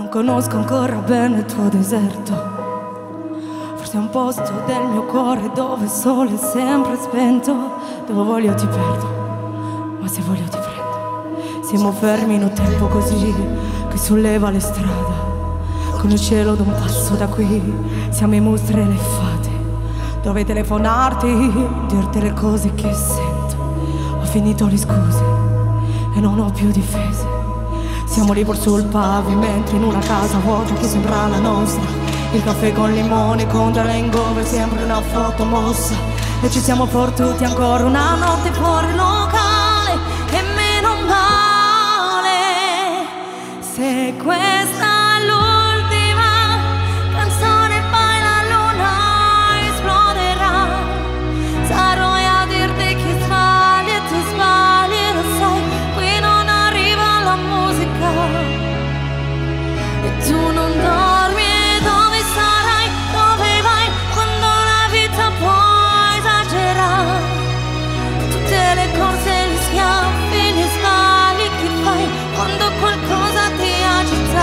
Non conosco ancora bene il tuo deserto, forse è un posto del mio cuore dove il sole è sempre spento. Dove voglio ti perdo, ma se voglio ti prendo. Siamo fermi in un tempo così che solleva le strade. Con il cielo da un passo da qui siamo i mostri e le fate. Dovrei telefonarti, dirti le cose che sento. Ho finito le scuse e non ho più difese. Siamo lì pur sul pavimento in una casa vuota che sembra la nostra. Il caffè con limone contro l'hangover, sempre una foto mossa. E ci siamo fottuti ancora una notte fuori locale. E meno male, se questa è l'ultima canzone poi la luna esploderà. Sarò io a dirti che sbagli e tu sbagli, lo sai. Qui non arriva la musica e tu non dormi. E dove sarai, dove vai quando la vita poi esagera? Tutte le corse, gli schiaffi, gli sbagli che fai quando qualcosa ti agita.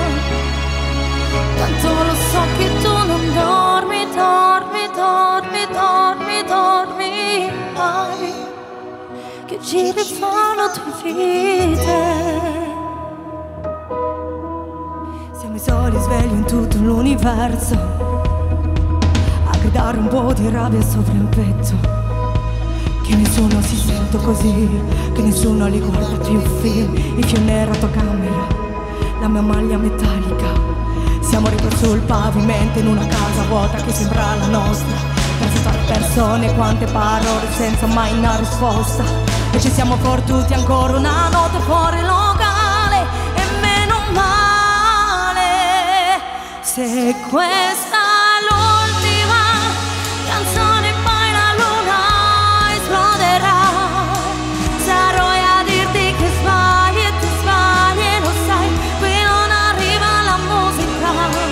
Tanto lo so che tu non dormi, dormi, dormi, dormi, dormi mai, che giri fanno tue vite. Siamo i soli svegli in tutto l'universo, a gridare un po' di rabbia sopra il petto. Che nessuno si sente così, che nessuno li guarda più film. Il fio nero a tua camera, la mia maglia metallica. Siamo ripreso sul pavimento in una casa vuota che sembra la nostra. Per tante persone, quante parole senza mai una risposta. E ci siamo fottuti ancora una notte fuori locale. E meno male, se questa è l'ultima canzone poi la luna esploderà. Sarò io a dirti che sbagli e tu sbagli, lo sai. Qui non arriva la musica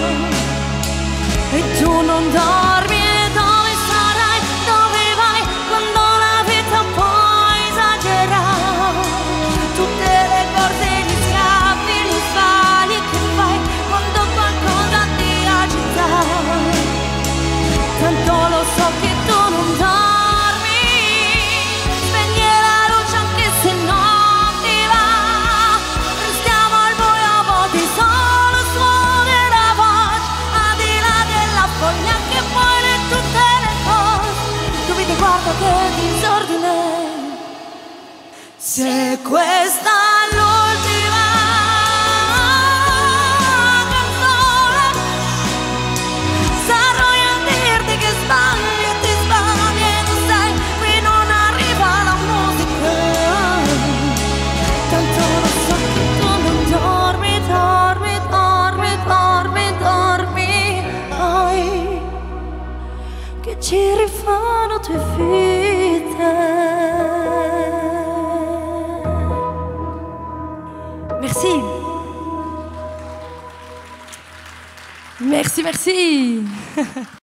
e tu non dormi. E dove sarai, dove vai quando la vita poi esagera? Tutte le cose, gli scappi, gli sbagli che fai quando qualcosa ti agita. Tanto lo so che tu non dormi. Spegni la luce anche se non ti va. Restiamo al buio a volte, solo suono e la voce, al di là della foglia che poi è tutte le cose. Tu vedi, guarda che disordine. Se questa è l'ultima canzone, sarò io a dirti che sbagli e ti sbagli e tu sai. Qui non arriva la musica. Tanto lo so che tu non dormi, dormi, dormi, dormi, dormi mai, che ci rifanno tue vite. Merci. Merci, merci.